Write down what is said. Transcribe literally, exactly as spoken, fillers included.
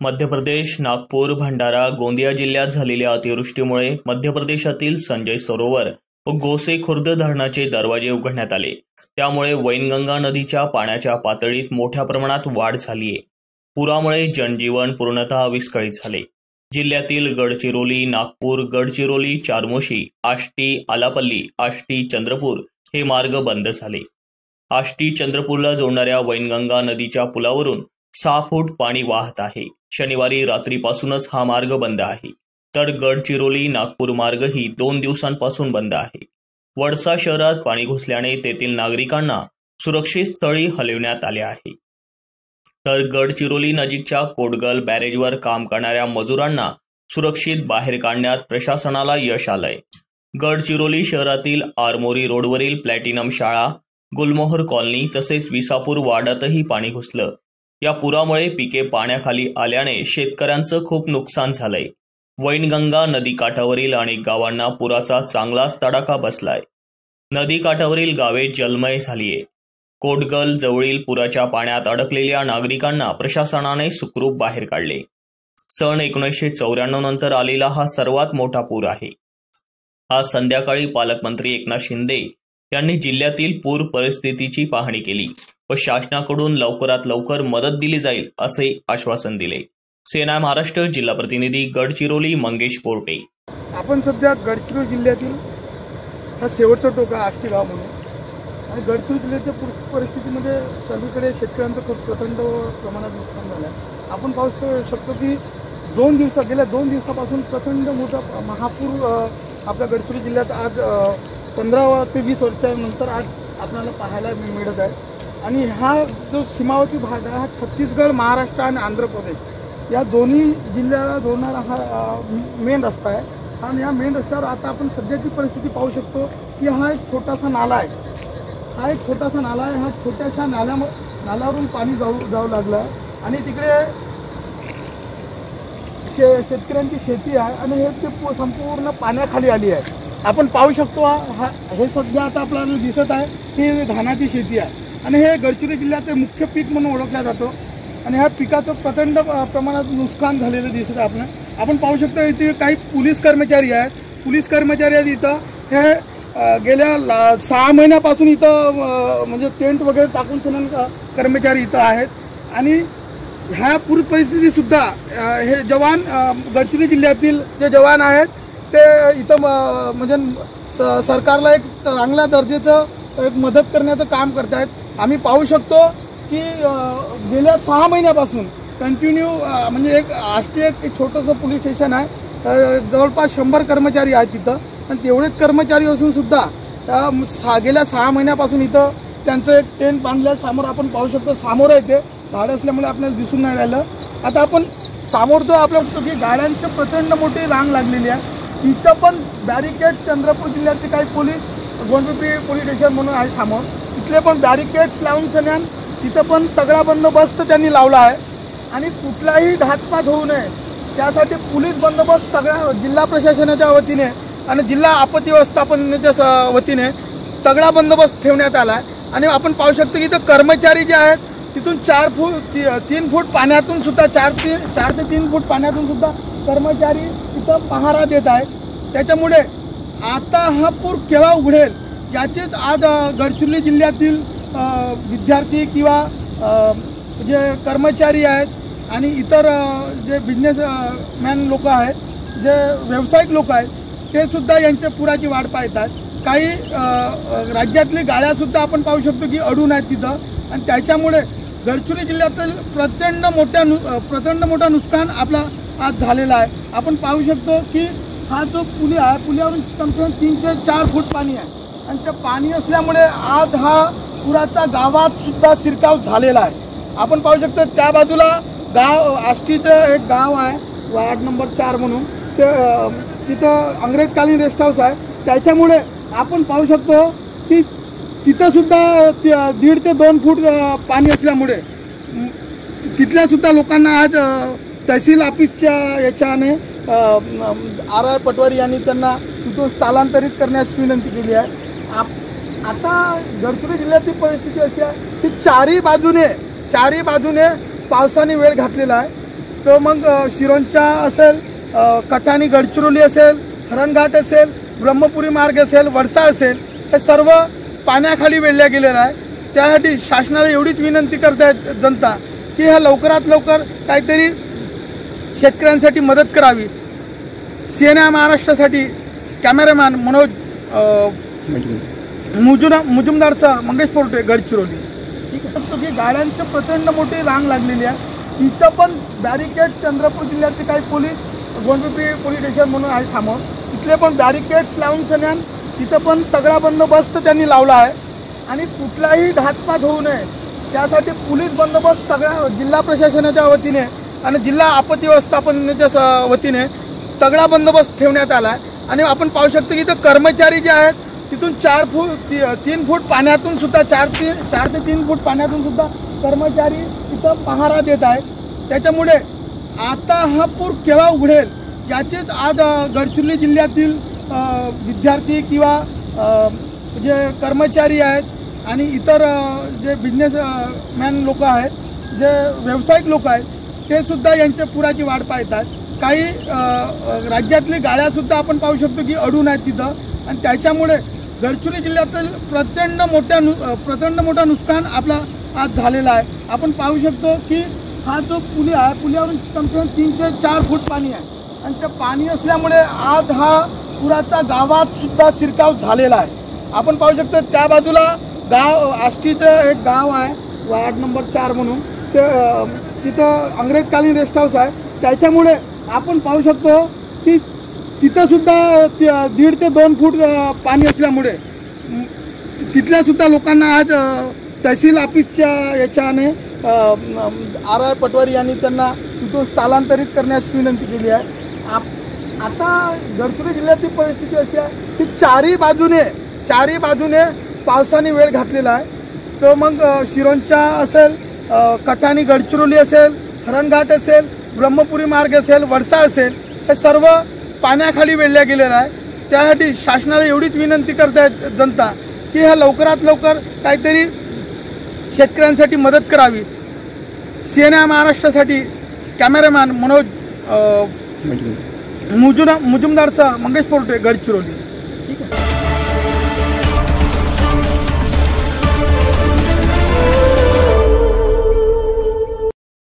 मध्य प्रदेश, नागपूर, भंडारा, गोंदिया जिल्ह्यात झालेल्या अतिवृष्टीमुळे मध्य प्रदेशातील संजय सरोवर व गोसे खुर्द धरणाचे दरवाजे उघडण्यात आले। त्यामुळे वैनगंगा नदीच्या पाण्याच्या पातळीत मोठ्या प्रमाणात वाढ झाली आहे। पुरामुळे जनजीवन पूर्णतः विस्कळीत झाले। जिल्ह्यातील गडचिरोली, नागपूर, गडचिरोली, चारमोशी, आष्टी, आलापल्ली, आष्टी, चंद्रपूर हे मार्ग बंद झाले। आष्टी चंद्रपूरला जोडणाऱ्या वैनगंगा नदीच्या पुलावरून सहा फूट पाणी वाहत आहे। शनिवारी रात्रीपासूनच हा मार्ग बंद आहे, तर गडचिरोली नागपूर मार्गही दोन दिवसांपासून बंद आहे। वडसा शहरात पाणी घुसल्याने तेथील नागरिकांना सुरक्षित स्थळी हलविण्यात आले आहे, तर गडचिरोली नजीकच्या कोटगल बॅरेजवर काम करणाऱ्या मजुरांना सुरक्षित बाहेर काढण्यात प्रशासनाला यश आलंय। गडचिरोली शहरातील आरमोरी रोडवरील प्लॅटिनम शाळा, गुलमोहर कॉलनी तसेच विसापूर वार्डातही पाणी घुसलं। या पुरामुळे पिके पाण्याखाली आल्याने शेतकऱ्यांचं खूप नुकसान झालंय। वैनगंगा नदीकाठावरील अनेक गावांना पुराचा चांगलाच तडाखा बसलाय। नदीकाठावरील गावे जलमय झालीये। कोटगल जवळील पुराच्या पाण्यात अडकलेल्या नागरिकांना प्रशासनाने सुखरूप बाहेर काढले। सन एकोणीसशे चौऱ्याण्णव नंतर आलेला हा सर्वात मोठा पूर आहे। आज संध्याकाळी पालकमंत्री एकनाथ शिंदे यांनी जिल्ह्यातील पूर परिस्थितीची पाहणी केली व शासनाकडून लवकरात लवकर मदत दिली जाईल असे आश्वासन दिले। सेना महाराष्ट्र जिल्हा प्रतिनिधी गडचिरोली मंगेश पोर्टे। आपण सध्या गडचिरोली जिल्ह्यातील हा शेवटचा टोका आष्टी गाव म्हणून आणि गडचिरोली जिल्ह्याच्या पूर परिस्थितीमध्ये सगळीकडे शेतकऱ्यांचं खूप प्रचंड प्रमाणात नुकसान झालं आहे। आपण पाहू शकतो की दोन दिवसा गेल्या दोन दिवसापासून प्रचंड मोठा महापूर आपल्या गडचिरोली जिल्ह्यात आज पंधरा ते वीस वर्षानंतर आज आपल्याला पाहायला मिळत आहे। आणि हा जो सीमावर्ती भाग आहे हा छत्तीसगड, महाराष्ट्र आणि आंध्र प्रदेश या दोन्ही जिल्ह्याला जोडणारा हा मेन रस्ता आहे। आणि या मेन रस्त्यावर आता आपण सध्याची परिस्थिती पाहू शकतो की हा एक छोटासा नाला आहे। हा एक छोटासा नाला आहे। हा छोट्याशा नाल्या नाल्यावरून पाणी जाऊ जाऊ लागलं आहे आणि तिकडे शे शेतकऱ्यांची शेती आहे आणि हे ते संपूर्ण पाण्याखाली आली आहे। आपण पाहू शकतो हा हे सध्या आता आपल्याला दिसत आहे की धानाची शेती आहे आणि हे गडचिरोली जिल्ह्याचे मुख्य पीक म्हणून ओळखलं जातो आणि ह्या पिकाचं प्रचंड प्रमाणात नुकसान झालेलं दिसत आहे। आपण आपण पाहू शकतो इथे काही पोलीस कर्मचारी आहेत। पोलीस कर्मचारी आहेत इथं हे गेल्या सहा महिन्यापासून इथं म्हणजे टेंट वगैरे टाकून सनन कर्मचारी इथं आहेत आणि ह्या पूर परिस्थितीसुद्धा हे जवान गडचिरोली जिल्ह्यातील जे जवान आहेत ते इथं म्हणजे सरकारला एक चांगल्या दर्जाचं एक मदत करण्याचं काम करत आहेत। आम्ही पाहू शकतो की गेल्या सहा महिन्यापासून कंटिन्यू म्हणजे एक आष्टी एक छोटंसं पोलीस स्टेशन आहे, जवळपास शंभर कर्मचारी आहेत तिथं आणि तेवढेच कर्मचारी असूनसुद्धा गेल्या सहा महिन्यापासून इथं त्यांचं एक टेंट बांधलं समोर आपण पाहू शकतो। समोर आहे ते झाड असल्यामुळे आपल्याला दिसून नाही राहिलं। आता आपण समोर जो आपलं बघतो की गाड्यांची प्रचंड मोठी रांग लागलेली आहे। तिथं पण बॅरिकेड्स चंद्रपूर जिल्ह्यातले काही पोलीस गोंडपिंपरी पोलीस स्टेशन म्हणून आहे समोर, तिथले पण बॅरिकेड्स लावून सन्यान तिथं पण तगडा बंदोबस्त त्यांनी लावला आहे आणि कुठलाही घातपात होऊ नये त्यासाठी पोलीस बंदोबस्त तगडा जिल्हा प्रशासनाच्या वतीने आणि जिल्हा आपत्ती व्यवस्थापनाच्या वतीने तगडा बंदोबस्त ठेवण्यात आला आहे। आणि आपण पाहू शकतो की इथं कर्मचारी जे आहेत तिथून चार फूट ती, तीन फूट पाण्यातून सुद्धा चार तीन चार ते तीन फूट पाण्यातून सुद्धा कर्मचारी इथं पहारा देत आहेत। त्याच्यामुळे आता हा पूर केव्हा उघडेल याचेच आज गडचिरोली जिल्ह्यातील विद्यार्थी किंवा जे कर्मचारी आहेत आणि इतर जे बिझनेसमॅन लोक आहेत, जे व्यावसायिक लोक आहेत ते सुद्धा यांच्या पुराची वाट पाहत आहेत। काही राज्यातली गाड्यासुद्धा आपण पाहू शकतो की अडून आहेत तिथं आणि त्याच्यामुळे गडचिरोली जिल्ह्यातील प्रचंड मोठ्या नु प्रचंड मोठा नुकसान आपला आज झालेला आहे। आपण पाहू शकतो की हा जो पुल आहे पुलावरून कमसे कम तीन ते चार फूट पाणी आहे आणि ते पाणी असल्यामुळे आज हा पुराचा गावात सुद्धा शिरकाव झालेला आहे। आपण पाहू शकतो त्या बाजूला गाव आष्टीचं एक गाव आहे वार्ड नंबर चार म्हणून, ते तिथं अंग्रेजकालीन रेस्ट हाऊस आहे। त्याच्यामुळे आपण पाहू शकतो की तिथं सुद्धा दीड ते दोन फूट पाणी असल्यामुळे तिथल्या सुद्धा लोकांना आज तहसील ऑफिसच्या याच्याने आर आय पटवारी यांनी त्यांना तिथून स्थलांतरित करण्यास विनंती केली आहे। आता गडचिरोली जिल्ह्यातील परिस्थिती अशी आहे की चारही बाजूने चारही बाजूने पावसाने वेळ घातलेला आहे। तर मग अ, शिरोंचा असेल, अ, कटाणी गडचिरोली असेल, हरणघाट असेल, ब्रह्मपुरी मार्ग असेल, वडसा असेल, हे सर्व पाण्याखाली वेढल्या गेलेलं आहे. त्यासाठी शासनाला एवढीच विनंती करतायत जनता की ह्या लवकरात लवकर काहीतरी शेतकऱ्यांसाठी मदत करावी. सीएनआय महाराष्ट्रासाठी कॅमेरामॅन मनोज अ, मुजुना मुजुमदारचा मंगेश पोर्टे, गडचिरोली. ठीक आहे, की गाड्यांचं प्रचंड मोठी रांग लागलेली आहे. तिथं पण बॅरिकेड, चंद्रपूर जिल्ह्यातले काही पोलीस, गोंडपिंपरी पोलीस स्टेशन म्हणून आहे समोर, तिथले पण बॅरिकेड्स लावून सन्यान तिथं पण तगडा बंदोबस्त त्यांनी लावला आहे. आणि कुठलाही घातपात होऊ नये त्यासाठी पोलीस बंदोबस्त तगडा जिल्हा प्रशासनाच्या वतीने आणि जिल्हा आपत्ती व्यवस्थापनाच्या वतीने तगडा बंदोबस्त ठेवण्यात आला आहे. आणि आपण पाहू शकतो की इथं कर्मचारी जे आहेत तिथून चार फूट ती, तीन फूट पाण्यातून सुद्धा चार ते चार ते तीन फूट पाण्यातून सुद्धा कर्मचारी इथं पहारा देत आहेत. त्याच्यामुळे आता हा पूर केव्हा उघडेल याचेच आज अ, गडचिरोली जिल्ह्यातील अ, विद्यार्थी किंवा अ, जे कर्मचारी आहेत आणि इतर अ, जे बिझनेसमॅन लोक आहेत, जे व्यावसायिक लोक आहेत, ते सुद्धा यांच्या पुराची वाट पाहत आहेत. काही अ, राज्यातली गाड्यासुद्धा आपण पाहू शकतो की अडून आहेत तिथं. आणि त्याच्यामुळे गडचिरोली जिल्ह्यातील प्रचंड मोठ्या नु प्रचंड मोठा नुकसान आपला आज झालेला आहे. आपण पाहू शकतो की हा जो पुल आहे, पुलावरून कमसे कम तीन ते चार फूट पाणी आहे. आणि ते पाणी असल्यामुळे आज हा पुराचा गावात सुद्धा शिरकाव झालेला आहे. आपण पाहू शकतो त्या बाजूला गाव आष्टीचं एक गाव आहे, वार्ड नंबर चार म्हणून, ते तिथं अंग्रेजकालीन रेस्ट हाऊस आहे. त्याच्यामुळे आपण पाहू शकतो की तिथं सुद्धा दीड ते दोन फूट पाणी असल्यामुळे तिथल्या सुद्धा लोकांना आज तहसील ऑफिसच्या याच्याने आर आय पटवारी यांनी त्यांना तिथून स्थलांतरित करण्यास विनंती केली आहे. आता गडचिरोली जिल्ह्यातील परिस्थिती अशी आहे की चारही बाजूने चारही बाजूने पावसाने वेळ घातलेला आहे. तर मग शिरोंचा असेल, कटाणी गडचिरोली असेल, हरणघाट असेल, ब्रह्मपुरी मार्ग असेल, वडसा असेल, हे सर्व पाण्याखाली वेढल्या गेलेलं आहे. त्यासाठी शासनाला एवढीच विनंती करतायत जनता की ह्या लवकरात लवकर काहीतरी शेतकऱ्यांसाठी मदत करावी. सीएनआय महाराष्ट्रासाठी कॅमेरामॅन मनोज अ, मुजुना मुजुमदारचा मंगेश पोर्टे, गडचिरोली. ठीक आहे.